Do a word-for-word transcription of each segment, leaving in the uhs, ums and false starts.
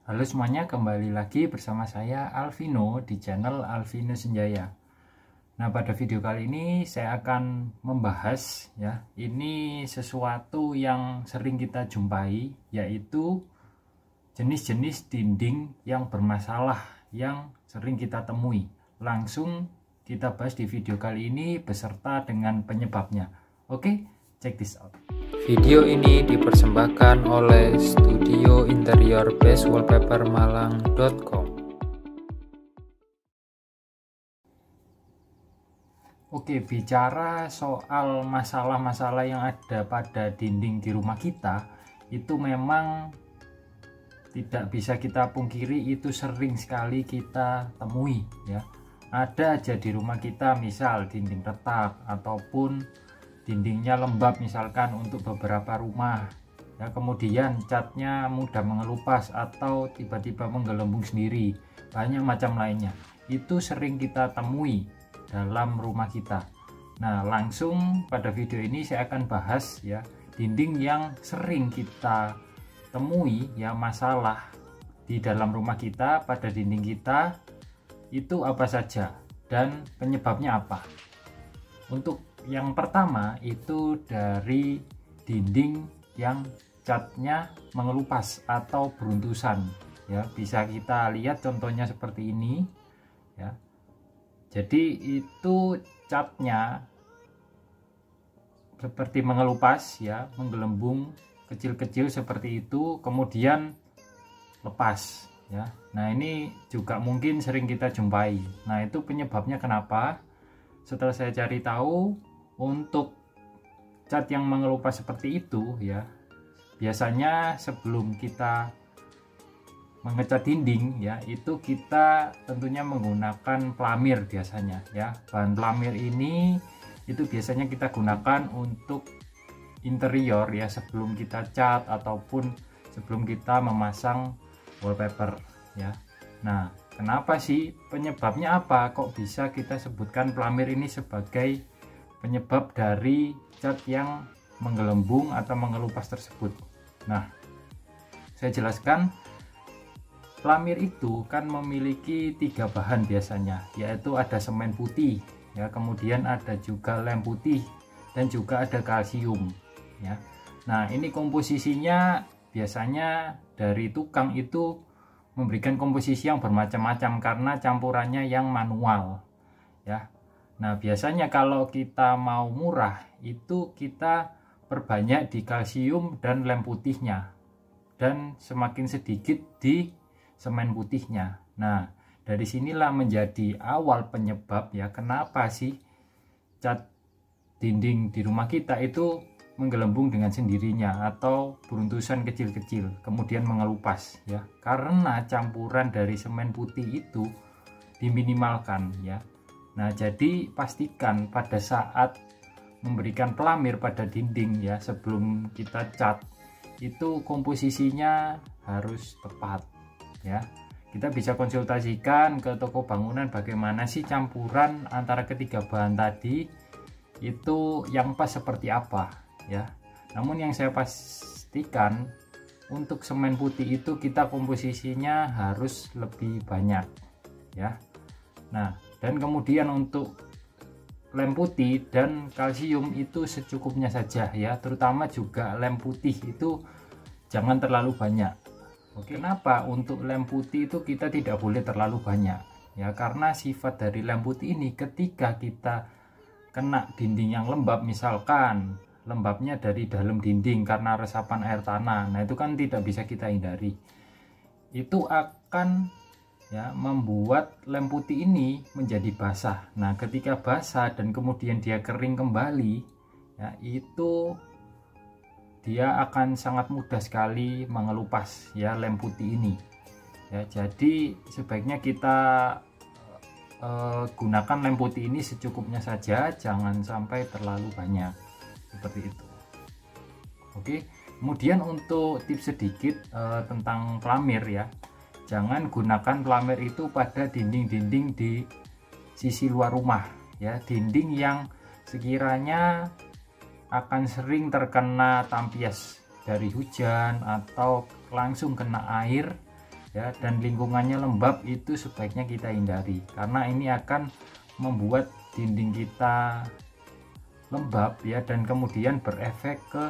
Halo semuanya, kembali lagi bersama saya Alvino di channel Alvino Senjaya. Nah, pada video kali ini saya akan membahas ya, ini sesuatu yang sering kita jumpai, yaitu jenis-jenis dinding yang bermasalah yang sering kita temui. Langsung kita bahas di video kali ini beserta dengan penyebabnya. Oke, check this out. Video ini dipersembahkan oleh Studio Interior Base Wallpaper Malang dot com. Oke, bicara soal masalah-masalah yang ada pada dinding di rumah kita, itu memang tidak bisa kita pungkiri, itu sering sekali kita temui ya. Ada aja di rumah kita, misal dinding retak ataupun dindingnya lembab misalkan untuk beberapa rumah ya, kemudian catnya mudah mengelupas atau tiba-tiba menggelembung sendiri, banyak macam lainnya, itu sering kita temui dalam rumah kita. Nah, langsung pada video ini saya akan bahas ya, dinding yang sering kita temui ya, masalah di dalam rumah kita, pada dinding kita itu apa saja dan penyebabnya apa. Untuk yang pertama itu dari dinding yang catnya mengelupas atau beruntusan ya, bisa kita lihat contohnya seperti ini ya. Jadi itu catnya seperti mengelupas ya, menggelembung kecil-kecil seperti itu, kemudian lepas ya. Nah, ini juga mungkin sering kita jumpai. Nah, itu penyebabnya kenapa? Setelah saya cari tahu, untuk cat yang mengelupas seperti itu ya, biasanya sebelum kita mengecat dinding ya, itu kita tentunya menggunakan pelamir biasanya ya. Bahan pelamir ini itu biasanya kita gunakan untuk interior ya, sebelum kita cat ataupun sebelum kita memasang wallpaper ya. Nah, kenapa sih, penyebabnya apa kok bisa kita sebutkan pelamir ini sebagai penyebab dari cat yang menggelembung atau mengelupas tersebut? Nah, saya jelaskan. Pelamir itu kan memiliki tiga bahan biasanya, yaitu ada semen putih ya, kemudian ada juga lem putih dan juga ada kalsium ya. Nah, ini komposisinya biasanya dari tukang itu memberikan komposisi yang bermacam-macam karena campurannya yang manual ya. Nah, biasanya kalau kita mau murah itu kita perbanyak di kalsium dan lem putihnya, dan semakin sedikit di semen putihnya. Nah, dari sinilah menjadi awal penyebab ya, kenapa sih cat dinding di rumah kita itu menggelembung dengan sendirinya atau beruntusan kecil-kecil kemudian mengelupas ya, karena campuran dari semen putih itu diminimalkan ya. Nah, jadi pastikan pada saat memberikan pelamir pada dinding ya, sebelum kita cat itu komposisinya harus tepat ya. Kita bisa konsultasikan ke toko bangunan bagaimana sih campuran antara ketiga bahan tadi itu yang pas seperti apa ya. Namun yang saya pastikan, untuk semen putih itu kita komposisinya harus lebih banyak ya. Nah, dan kemudian untuk lem putih dan kalsium itu secukupnya saja ya, terutama juga lem putih itu jangan terlalu banyak. Oke, kenapa untuk lem putih itu kita tidak boleh terlalu banyak ya, karena sifat dari lem putih ini ketika kita kena dinding yang lembab, misalkan lembabnya dari dalam dinding karena resapan air tanah, nah itu kan tidak bisa kita hindari, itu akan ya membuat lem putih ini menjadi basah. Nah, ketika basah dan kemudian dia kering kembali ya, itu dia akan sangat mudah sekali mengelupas ya lem putih ini ya. Jadi sebaiknya kita uh, gunakan lem putih ini secukupnya saja, jangan sampai terlalu banyak seperti itu. Oke, kemudian untuk tips sedikit uh, tentang pelamir ya, jangan gunakan pelamir itu pada dinding-dinding di sisi luar rumah ya, dinding yang sekiranya akan sering terkena tampias dari hujan atau langsung kena air ya, dan lingkungannya lembab itu sebaiknya kita hindari, karena ini akan membuat dinding kita lembab ya, dan kemudian berefek ke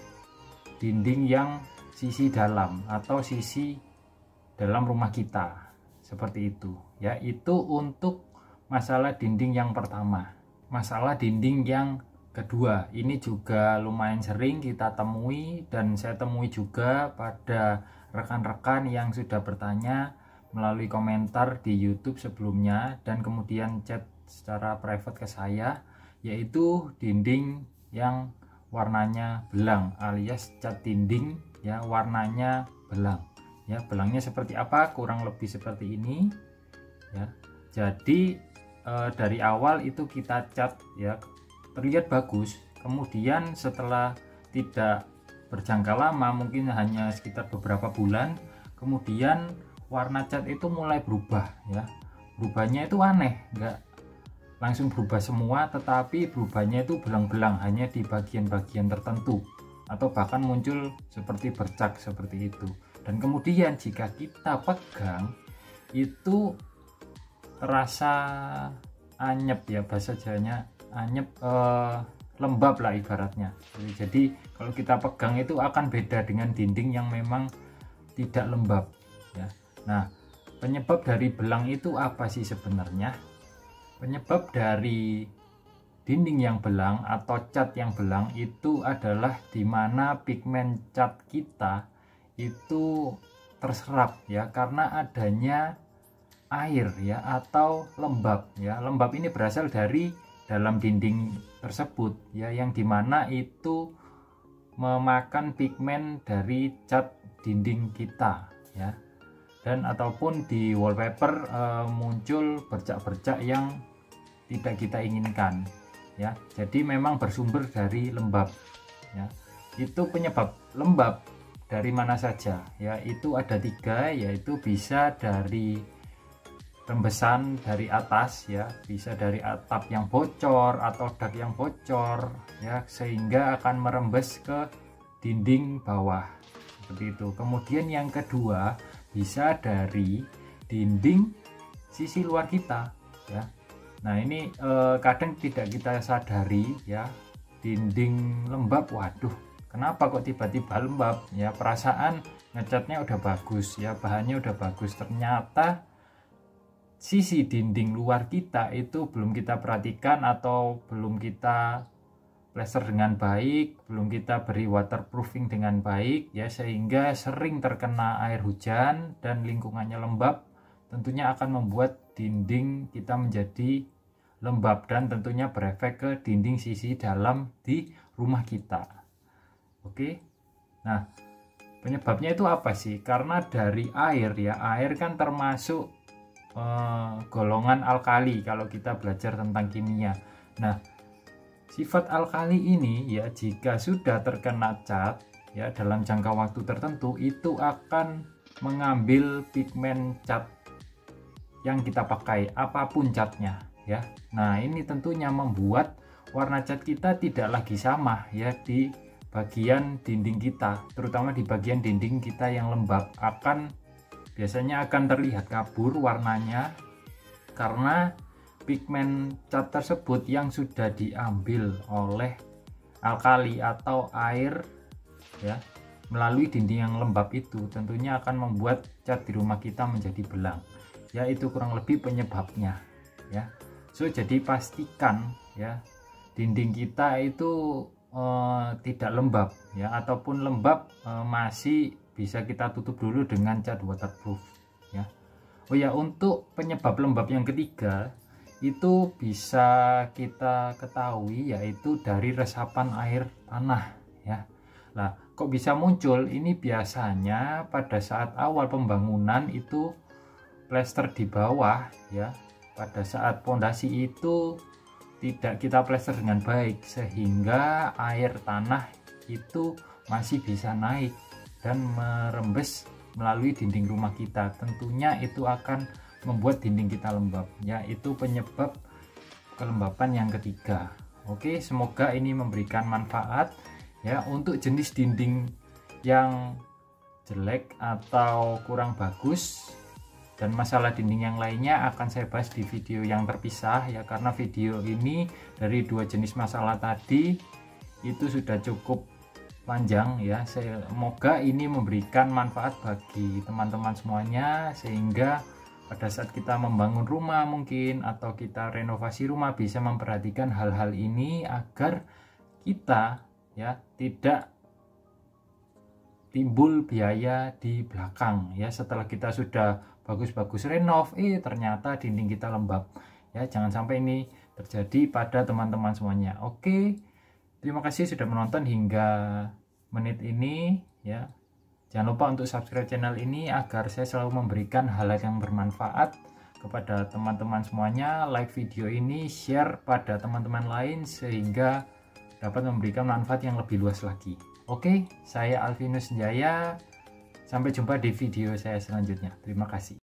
dinding yang sisi dalam atau sisi dalam rumah kita, seperti itu ya. Itu untuk masalah dinding yang pertama. Masalah dinding yang kedua ini juga lumayan sering kita temui, dan saya temui juga pada rekan-rekan yang sudah bertanya melalui komentar di YouTube sebelumnya dan kemudian chat secara private ke saya, yaitu dinding yang warnanya belang alias cat dinding ya warnanya belang ya. Belangnya seperti apa? Kurang lebih seperti ini ya. Jadi e, dari awal itu kita cat ya, terlihat bagus, kemudian setelah tidak berjangka lama, mungkin hanya sekitar beberapa bulan, kemudian warna cat itu mulai berubah ya. Berubahnya itu aneh, enggak langsung berubah semua, tetapi berubahnya itu belang-belang hanya di bagian-bagian tertentu, atau bahkan muncul seperti bercak seperti itu. Dan kemudian jika kita pegang itu terasa anyep ya, bahasa Jawanya anyep, eh, lembab lah ibaratnya. Jadi kalau kita pegang itu akan beda dengan dinding yang memang tidak lembab ya. Nah, penyebab dari belang itu apa sih sebenarnya? Penyebab dari dinding yang belang atau cat yang belang itu adalah dimana pigmen cat kita itu terserap ya, karena adanya air ya atau lembab ya. Lembab ini berasal dari dalam dinding tersebut ya, yang dimana itu memakan pigmen dari cat dinding kita ya, dan ataupun di wallpaper e, muncul bercak-bercak yang tidak kita inginkan ya. Jadi memang bersumber dari lembab ya. Itu penyebab lembab dari mana saja ya, itu ada tiga, yaitu bisa dari rembesan dari atas ya, bisa dari atap yang bocor atau dak yang bocor ya, sehingga akan merembes ke dinding bawah seperti itu. Kemudian yang kedua bisa dari dinding sisi luar kita ya. Nah ini eh, kadang tidak kita sadari ya, dinding lembab, waduh kenapa kok tiba-tiba lembab ya, perasaan ngecatnya udah bagus ya, bahannya udah bagus, ternyata sisi dinding luar kita itu belum kita perhatikan atau belum kita plester dengan baik, belum kita beri waterproofing dengan baik ya, sehingga sering terkena air hujan dan lingkungannya lembab, tentunya akan membuat dinding kita menjadi lembab dan tentunya berefek ke dinding sisi dalam di rumah kita. Oke, nah penyebabnya itu apa sih? Karena dari air ya, air kan termasuk eh, golongan alkali kalau kita belajar tentang kimia. Nah, sifat alkali ini ya jika sudah terkena cat ya dalam jangka waktu tertentu, itu akan mengambil pigmen cat yang kita pakai, apapun catnya ya. Nah ini tentunya membuat warna cat kita tidak lagi sama ya di bagian dinding kita, terutama di bagian dinding kita yang lembab, akan biasanya akan terlihat kabur warnanya karena pigmen cat tersebut yang sudah diambil oleh alkali atau air ya melalui dinding yang lembab itu, tentunya akan membuat cat di rumah kita menjadi belang ya. Itu kurang lebih penyebabnya ya. So jadi pastikan ya dinding kita itu eh, tidak lembab ya, ataupun lembab eh, masih bisa kita tutup dulu dengan cat waterproof ya. Oh ya, untuk penyebab lembab yang ketiga itu bisa kita ketahui yaitu dari resapan air tanah ya. Nah kok bisa muncul ini? Biasanya pada saat awal pembangunan itu plester di bawah ya, pada saat pondasi itu tidak kita plester dengan baik, sehingga air tanah itu masih bisa naik dan merembes melalui dinding rumah kita. Tentunya itu akan membuat dinding kita lembab ya. Itu penyebab kelembapan yang ketiga. Oke, semoga ini memberikan manfaat ya untuk jenis dinding yang jelek atau kurang bagus, dan masalah dinding yang lainnya akan saya bahas di video yang terpisah ya, karena video ini dari dua jenis masalah tadi itu sudah cukup panjang ya. Semoga ini memberikan manfaat bagi teman-teman semuanya, sehingga pada saat kita membangun rumah mungkin atau kita renovasi rumah bisa memperhatikan hal-hal ini agar kita ya tidak timbul biaya di belakang ya, setelah kita sudah bagus-bagus renov eh ternyata dinding kita lembab ya. Jangan sampai ini terjadi pada teman-teman semuanya. Oke, terima kasih sudah menonton hingga menit ini ya. Jangan lupa untuk subscribe channel ini agar saya selalu memberikan hal yang bermanfaat kepada teman-teman semuanya. Like video ini, share pada teman-teman lain sehingga dapat memberikan manfaat yang lebih luas lagi. Oke, saya Alvinus Jaya. Sampai jumpa di video saya selanjutnya. Terima kasih.